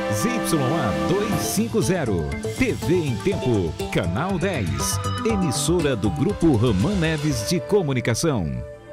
ZYA 250, TV em Tempo, Canal 10, emissora do Grupo Roman Neves de Comunicação.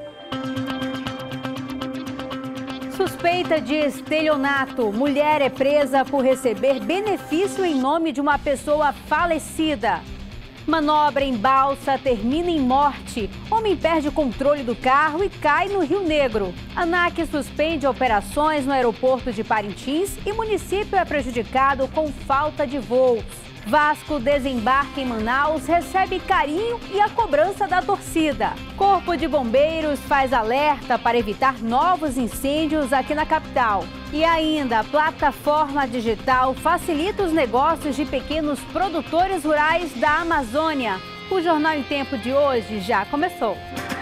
Suspeita de estelionato. Mulher é presa por receber benefício em nome de uma pessoa falecida. Manobra em balsa termina em morte. Homem perde o controle do carro e cai no Rio Negro. ANAC suspende operações no aeroporto de Parintins e município é prejudicado com falta de voos. Vasco desembarca em Manaus, recebe carinho e a cobrança da torcida. Corpo de Bombeiros faz alerta para evitar novos incêndios aqui na capital. E ainda, a plataforma digital facilita os negócios de pequenos produtores rurais da Amazônia. O Jornal em Tempo de hoje já começou.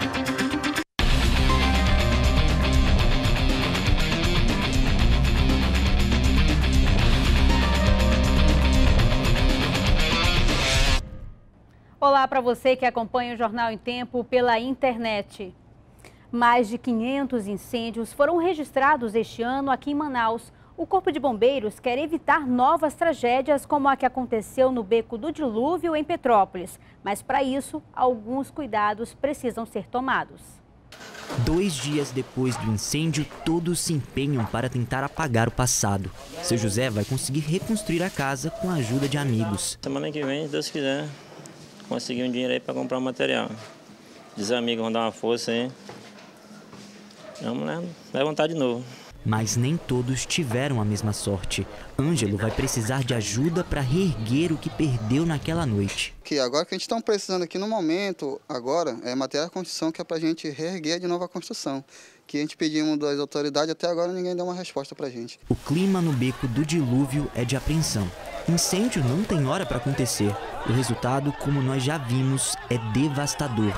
Olá para você que acompanha o Jornal em Tempo pela internet. Mais de 500 incêndios foram registrados este ano aqui em Manaus. O Corpo de Bombeiros quer evitar novas tragédias como a que aconteceu no Beco do Dilúvio, em Petrópolis. Mas para isso, alguns cuidados precisam ser tomados. 2 dias depois do incêndio, todos se empenham para tentar apagar o passado. Seu José vai conseguir reconstruir a casa com a ajuda de amigos. Semana que vem, se Deus quiser, conseguir um dinheiro aí para comprar material. Diz amigos, vão dar uma força aí. Vamos lá, levantar de novo. Mas nem todos tiveram a mesma sorte. Ângelo vai precisar de ajuda para reerguer o que perdeu naquela noite. Agora que a gente está precisando aqui no momento, agora, é material de construção que é para a gente reerguer de novo a construção. Que a gente pedimos das autoridades, até agora ninguém deu uma resposta para a gente. O clima no Beco do Dilúvio é de apreensão. Incêndio não tem hora para acontecer. O resultado, como nós já vimos, é devastador.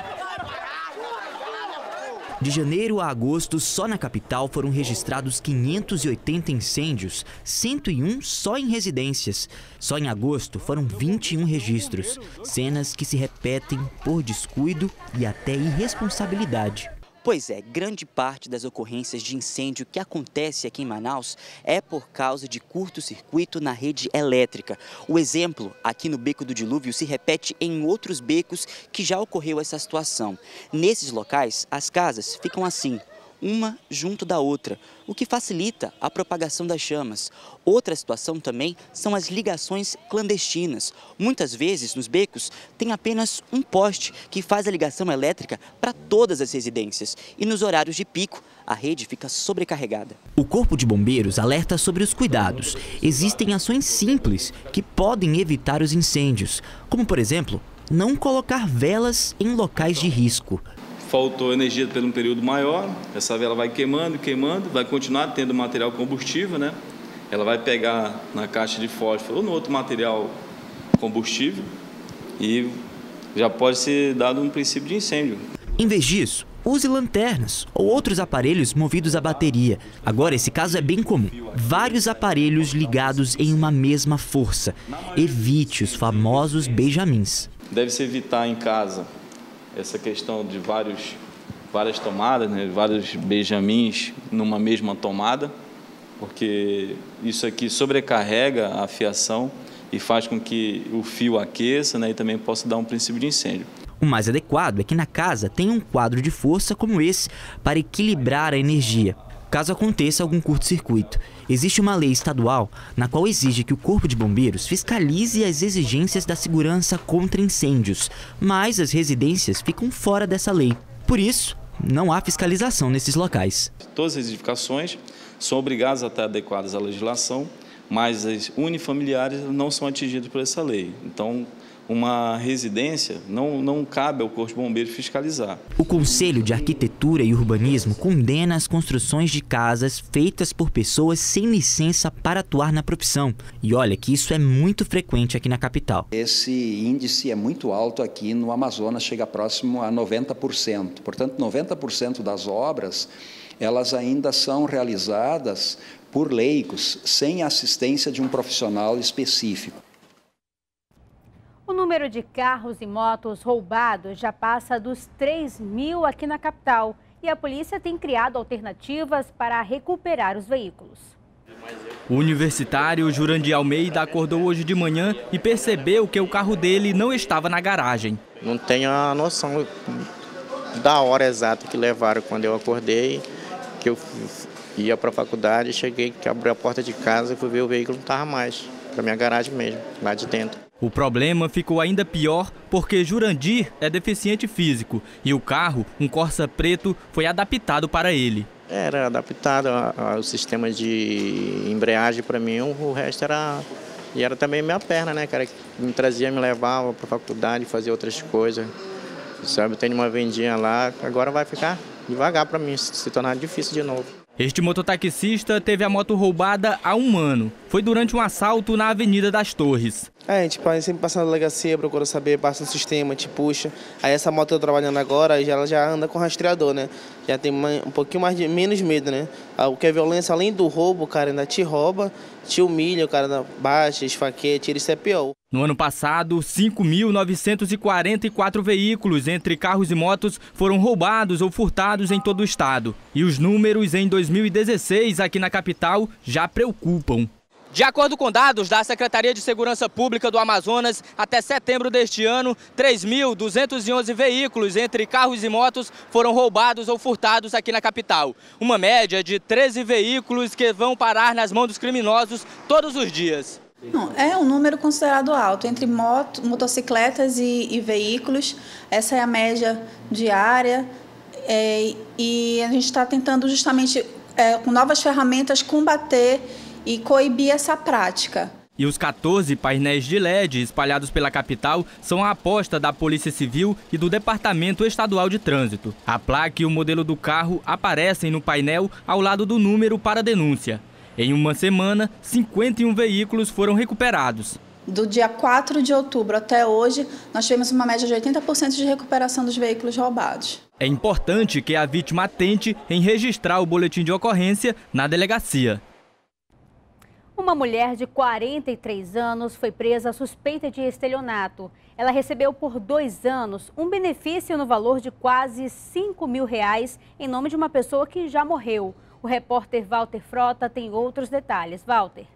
De janeiro a agosto, só na capital foram registrados 580 incêndios, 101 só em residências. Só em agosto foram 21 registros, cenas que se repetem por descuido e até irresponsabilidade. Pois é, grande parte das ocorrências de incêndio que acontece aqui em Manaus é por causa de curto-circuito na rede elétrica. O exemplo aqui no Beco do Dilúvio se repete em outros becos que já ocorreu essa situação. Nesses locais, as casas ficam assim, uma junto da outra, o que facilita a propagação das chamas. Outra situação também são as ligações clandestinas. Muitas vezes, nos becos, tem apenas um poste que faz a ligação elétrica para todas as residências. E nos horários de pico, a rede fica sobrecarregada. O Corpo de Bombeiros alerta sobre os cuidados. Existem ações simples que podem evitar os incêndios, como, por exemplo, não colocar velas em locais de risco. Faltou energia por um período maior, essa vela vai queimando, vai continuar tendo material combustível, né? Ela vai pegar na caixa de fósforo ou no outro material combustível e já pode ser dado um princípio de incêndio. Em vez disso, use lanternas ou outros aparelhos movidos a bateria. Agora, esse caso é bem comum. Vários aparelhos ligados em uma mesma força. Evite os famosos benjamins. Deve-se evitar em casa essa questão de várias tomadas, né, vários benjamins numa mesma tomada, porque isso aqui sobrecarrega a fiação e faz com que o fio aqueça, né, e também possa dar um princípio de incêndio. O mais adequado é que na casa tenha um quadro de força como esse para equilibrar a energia, caso aconteça algum curto-circuito. Existe uma lei estadual na qual exige que o Corpo de Bombeiros fiscalize as exigências da segurança contra incêndios, mas as residências ficam fora dessa lei. Por isso, não há fiscalização nesses locais. Todas as edificações são obrigadas a estar adequadas à legislação, mas as unifamiliares não são atingidas por essa lei. Então, uma residência não cabe ao Corpo de Bombeiros fiscalizar. O Conselho de Arquitetura e Urbanismo condena as construções de casas feitas por pessoas sem licença para atuar na profissão. E olha que isso é muito frequente aqui na capital. Esse índice é muito alto aqui no Amazonas, chega próximo a 90%. Portanto, 90% das obras, elas ainda são realizadas por leigos, sem assistência de um profissional específico. O número de carros e motos roubados já passa dos 3.000 aqui na capital e a polícia tem criado alternativas para recuperar os veículos. O universitário Jurandir Almeida acordou hoje de manhã e percebeu que o carro dele não estava na garagem. Não tenho a noção da hora exata que levaram quando eu acordei, que eu ia para a faculdade, cheguei, que abri a porta de casa e fui ver o veículo não estava mais, para minha garagem mesmo, lá de dentro. O problema ficou ainda pior porque Jurandir é deficiente físico e o carro, um Corsa preto, foi adaptado para ele. Era adaptado ao sistema de embreagem para mim, o resto era... E era também minha perna, né, cara, que me trazia, me levava para a faculdade, fazia outras coisas. Sabe, tem uma vendinha lá, agora vai ficar devagar para mim, se tornar difícil de novo. Este mototaxista teve a moto roubada há 1 ano. Foi durante um assalto na Avenida das Torres. A gente sempre passa na delegacia, procura saber, passa no sistema, te puxa. Aí essa moto que eu tô trabalhando agora, ela já anda com rastreador, né? Já tem um pouquinho menos medo, né? O que é violência, além do roubo, o cara ainda te rouba, te humilha, o cara baixa, esfaqueia, tira, isso é pior. No ano passado, 5.944 veículos, entre carros e motos, foram roubados ou furtados em todo o estado. E os números em 2016 aqui na capital já preocupam. De acordo com dados da Secretaria de Segurança Pública do Amazonas, até setembro deste ano, 3.211 veículos, entre carros e motos, foram roubados ou furtados aqui na capital. Uma média de 13 veículos que vão parar nas mãos dos criminosos todos os dias. Não, é um número considerado alto, entre motocicletas e veículos. Essa é a média diária e a gente está tentando justamente, com novas ferramentas, combater e coibir essa prática. E os 14 painéis de LED espalhados pela capital são a aposta da Polícia Civil e do Departamento Estadual de Trânsito. A placa e o modelo do carro aparecem no painel ao lado do número para denúncia. Em uma semana, 51 veículos foram recuperados. Do dia 4 de outubro até hoje, nós tivemos uma média de 80% de recuperação dos veículos roubados. É importante que a vítima atente em registrar o boletim de ocorrência na delegacia. Uma mulher de 43 anos foi presa suspeita de estelionato. Ela recebeu por 2 anos um benefício no valor de quase R$5.000 em nome de uma pessoa que já morreu. O repórter Walter Frota tem outros detalhes. Walter.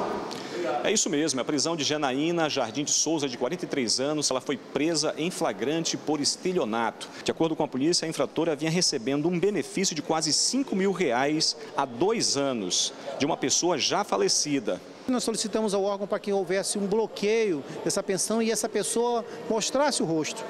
É isso mesmo, a prisão de Janaína Jardim de Souza, de 43 anos, ela foi presa em flagrante por estelionato. De acordo com a polícia, a infratora vinha recebendo um benefício de quase R$5.000 há 2 anos, de uma pessoa já falecida. Nós solicitamos ao órgão para que houvesse um bloqueio dessa pensão e essa pessoa mostrasse o rosto.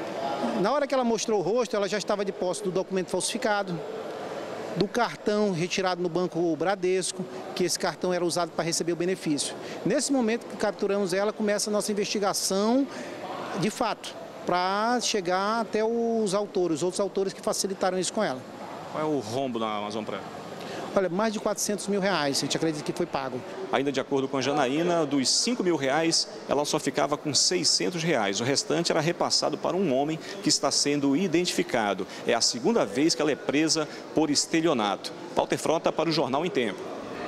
Na hora que ela mostrou o rosto, ela já estava de posse do documento falsificado, do cartão retirado no Banco Bradesco, que esse cartão era usado para receber o benefício. Nesse momento que capturamos ela, começa a nossa investigação de fato, para chegar até os outros autores que facilitaram isso com ela. Qual é o rombo na Amazon Prime? Olha, mais de R$400.000, a gente acredita que foi pago. Ainda de acordo com a Janaína, dos R$5.000, ela só ficava com R$600. O restante era repassado para um homem que está sendo identificado. É a 2ª vez que ela é presa por estelionato. Walter Frota para o Jornal em Tempo.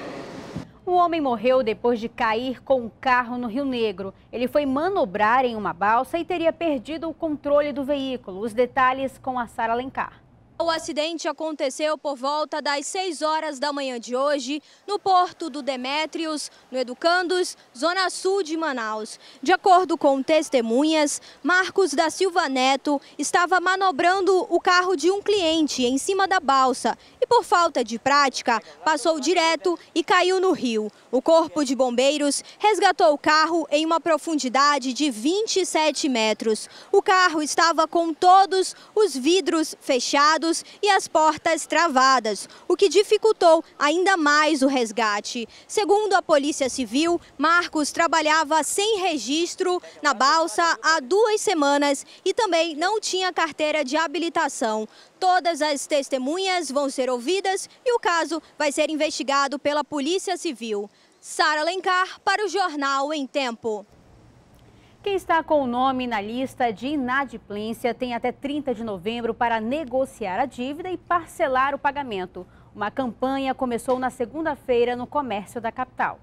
Um homem morreu depois de cair com um carro no Rio Negro. Ele foi manobrar em uma balsa e teria perdido o controle do veículo. Os detalhes com a Sara Alencar. O acidente aconteceu por volta das 6 horas da manhã de hoje, no Porto do Demétrios, no Educandos, zona sul de Manaus. De acordo com testemunhas, Marcos da Silva Neto estava manobrando o carro de um cliente em cima da balsa e, por falta de prática, passou direto e caiu no rio. O Corpo de Bombeiros resgatou o carro em uma profundidade de 27 metros. O carro estava com todos os vidros fechados e as portas travadas, o que dificultou ainda mais o resgate. Segundo a Polícia Civil, Marcos trabalhava sem registro na balsa há 2 semanas e também não tinha carteira de habilitação. Todas as testemunhas vão ser ouvidas e o caso vai ser investigado pela Polícia Civil. Sara Alencar para o Jornal em Tempo. Quem está com o nome na lista de inadimplência tem até 30 de novembro para negociar a dívida e parcelar o pagamento. Uma campanha começou na segunda-feira no comércio da capital.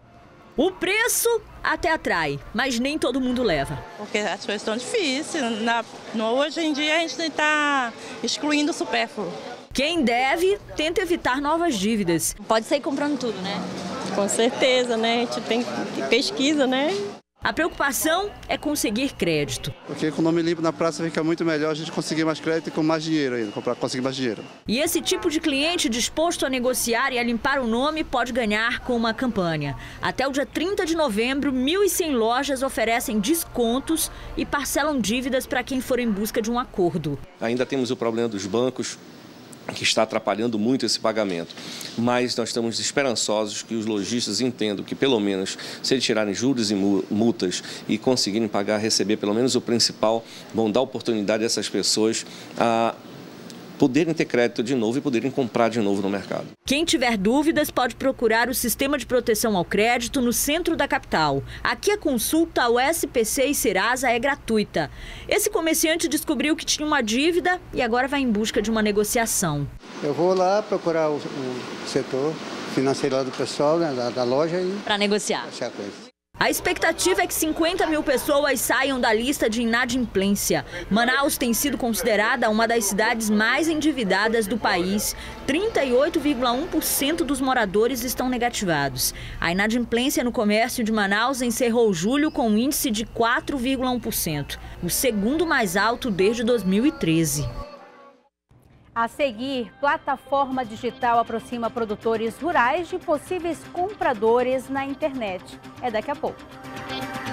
O preço até atrai, mas nem todo mundo leva. Porque as coisas estão difíceis. Hoje em dia a gente está excluindo o supérfluo. Quem deve, tenta evitar novas dívidas. Pode sair comprando tudo, né? Com certeza, né? A gente tem pesquisa, né? A preocupação é conseguir crédito. Porque com o nome limpo na praça fica muito melhor a gente conseguir mais crédito e com mais dinheiro ainda, conseguir mais dinheiro. E esse tipo de cliente disposto a negociar e a limpar o nome pode ganhar com uma campanha. Até o dia 30 de novembro, 1.100 lojas oferecem descontos e parcelam dívidas para quem for em busca de um acordo. Ainda temos o problema dos bancos, que está atrapalhando muito esse pagamento. Mas nós estamos esperançosos que os lojistas entendam que, pelo menos, se eles tirarem juros e multas e conseguirem pagar, receber pelo menos o principal, vão dar oportunidade a essas pessoas a poderem ter crédito de novo e poderem comprar de novo no mercado. Quem tiver dúvidas pode procurar o Sistema de Proteção ao Crédito no centro da capital. Aqui a consulta ao SPC e Serasa é gratuita. Esse comerciante descobriu que tinha uma dívida e agora vai em busca de uma negociação. Eu vou lá procurar o setor financeiro lá do pessoal, né, da loja e... para negociar. A expectativa é que 50 mil pessoas saiam da lista de inadimplência. Manaus tem sido considerada uma das cidades mais endividadas do país. 38,1% dos moradores estão negativados. A inadimplência no comércio de Manaus encerrou julho com um índice de 4,1%, o segundo mais alto desde 2013. A seguir, plataforma digital aproxima produtores rurais de possíveis compradores na internet. É daqui a pouco.